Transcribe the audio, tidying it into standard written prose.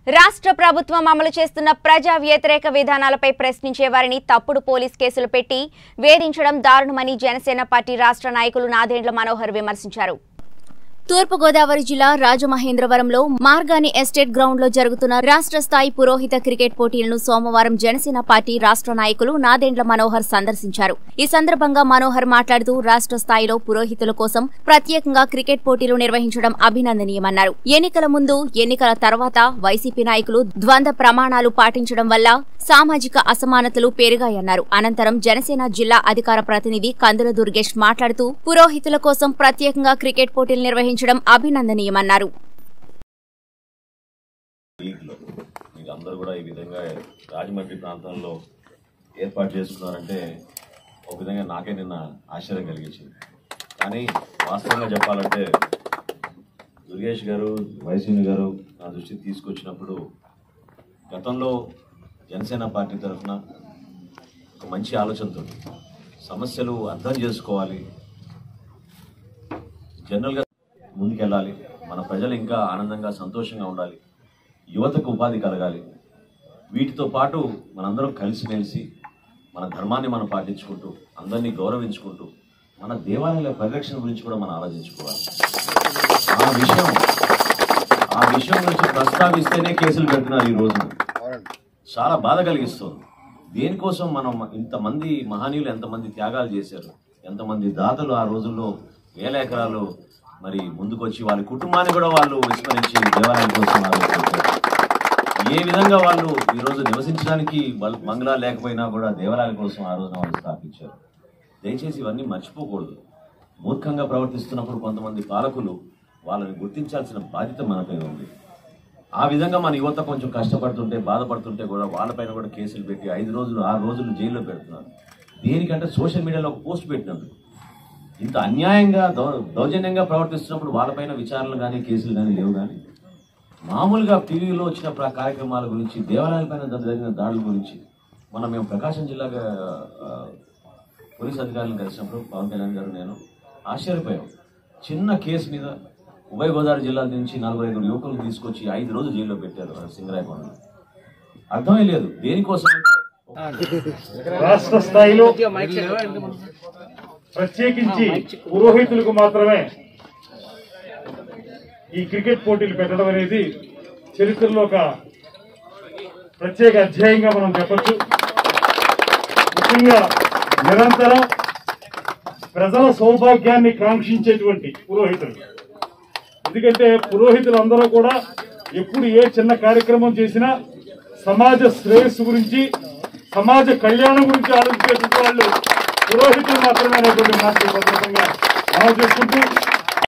రాష్ట్ర ప్రభుత్వం అమలు చేస్తున్న ప్రజా వ్యతిరేక విధానాలపై ప్రశ్నించే వారిని తప్పుడు పోలీస్ కేసులు పెట్టి వేధించడం దారుణమని జనసేన పార్టీ రాష్ట్ర నాయకులు నాదెండ్ల మనోహర్ విమర్శించారు. తూర్పు గోదావరి జిల్లా రాజమహేంద్రవరంలో మార్గాని ఎస్టేట్ గ్రౌండ్ లో జరుగుతున్న రాష్ట్ర స్థాయి పురోహిత క్రికెట్ పోటీలను సోమవారం జనసేన పార్టీ రాష్ట్ర నాయకులు నాదెండ్ల మనోహర్ సందర్శించారు. ఈ సందర్భంగా మనోహర్ మాట్లాడుతూ రాష్ట్ర స్థాయిలో పురోహితుల కోసం ప్రత్యేకంగా క్రికెట్ పోటీలు నిర్వహించడం అభినందనీయమన్నారు. ఎన్నికల ముందు, ఎన్నికల తర్వాత వైసీపీ నాయకులు ద్వంద్వ ప్రమాణాలు పాటించడం వల్ల సామాజిక అసమానతలు పెరిగాయన్నారు. అనంతరం జనసేన జిల్లా అధికార ప్రతినిధి కందుల దుర్గేష్ మాట్లాడుతూ పురోహితుల కోసం ప్రత్యేకంగా క్రికెట్ పోటీలు నిర్వహించడం అభినందనీయమన్నారు. అందరూ కూడా ఈ విధంగా రాజమండ్రి ప్రాంతంలో ఏర్పాటు చేసుకున్నారంటే ఒక విధంగా నాకే నిన్న ఆశ్చర్యం కలిగించింది. కానీ వాస్తవంగా చెప్పాలంటే దుర్గేష్ గారు, వైసీని గారు నా దృష్టికి తీసుకొచ్చినప్పుడు గతంలో జనసేన పార్టీ తరఫున ఒక మంచి ఆలోచనతో సమస్యలు అర్థం చేసుకోవాలి, జనరల్గా ముందుకెళ్ళాలి, మన ప్రజలు ఇంకా ఆనందంగా సంతోషంగా ఉండాలి, యువతకు ఉపాధి కలగాలి, వీటితో పాటు మనందరం కలిసిమెలిసి మన ధర్మాన్ని మనం పాటించుకుంటూ అందరినీ గౌరవించుకుంటూ మన దేవాలయాల పరిరక్షణ గురించి కూడా మనం ఆలోచించుకోవాలి. ఆ విషయం గురించి ప్రస్తావిస్తేనే కేసులు పెడుతున్నారు. ఈ రోజు చాలా బాధ కలిగిస్తుంది. దేనికోసం మనం ఇంతమంది మహనీయులు ఎంతమంది త్యాగాలు చేశారు, ఎంతమంది దాతలు ఆ రోజుల్లో వేల ఎకరాలు మరి ముందుకొచ్చి వాళ్ళ కుటుంబాన్ని కూడా వాళ్ళు విస్మరించి దేవాలయం కోసం ఆలోచించారు. ఏ విధంగా వాళ్ళు ఈరోజు నివసించడానికి బంగ్లా లేకపోయినా కూడా దేవాలయాల కోసం ఆ రోజున వాళ్ళు స్థాపించారు. దయచేసి ఇవన్నీ మర్చిపోకూడదు. మూర్ఖంగా ప్రవర్తిస్తున్నప్పుడు కొంతమంది పాలకులు వాళ్ళని గుర్తించాల్సిన బాధ్యత మనపై ఉంది. ఆ విధంగా మన యువత కొంచెం కష్టపడుతుంటే, బాధపడుతుంటే కూడా వాళ్ళపైన కూడా కేసులు పెట్టి 5 రోజులు 6 రోజులు జైల్లో పెడుతున్నారు. దేనికంటే సోషల్ మీడియాలో ఒక పోస్ట్ పెట్టినందుకు. ఇంత అన్యాయంగా దౌర్జన్యంగా ప్రవర్తిస్తున్నప్పుడు వాళ్ళపైన విచారణలు కానీ కేసులు కానీ లేవు. కానీ మామూలుగా టీవీలో వచ్చిన కార్యక్రమాల గురించి, దేవాలయాలపైన జరిగిన దాడుల గురించి మేము ప్రకాశం జిల్లా పోలీస్ అధికారులను కలిసినప్పుడు పవన్ కళ్యాణ్ గారు నేను ఆశ్చర్యపోయాం. చిన్న కేసు మీద ఉభయ గోదావరి జిల్లాల నుంచి 4-5 యువకులను తీసుకొచ్చి 5 రోజులు జైల్లో పెట్టారు సింగరాయకొండలో. అర్థమే లేదు దేనికోసం. రాష్ట్ర స్థాయిలో ప్రత్యేకించి పురోహితులకు మాత్రమే ఈ క్రికెట్ పోటీలు పెట్టడం అనేది చరిత్రలో ఒక ప్రత్యేక అధ్యాయంగా మనం చెప్పచ్చు. ముఖ్యంగా నిరంతరం ప్రజల సౌభాగ్యాన్ని కాంక్షించేటువంటి పురోహితులు. ఎందుకంటే పురోహితులందరూ కూడా ఎప్పుడు ఏ చిన్న కార్యక్రమం చేసినా సమాజ శ్రేయస్సు గురించి, సమాజ కళ్యాణం గురించి ఆలోచించేటువంటి వాళ్ళు పురోహితులు మాత్రమే అనేటువంటి మాట మనం చేసుకుంటూ